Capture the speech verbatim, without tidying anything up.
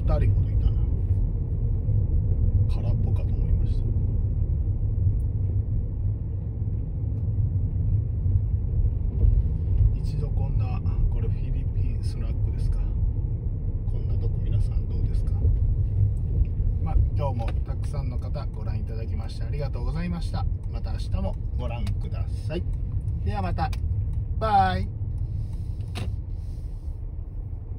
ふたりほどいたな。空っぽかと思いました。一度こんな、これフィリピンスナックですか。こんなとこ皆さんどうですか。まあ、今日もたくさんの方ご覧いただきましてありがとうございました。また明日もご覧ください。ではまた。バイ。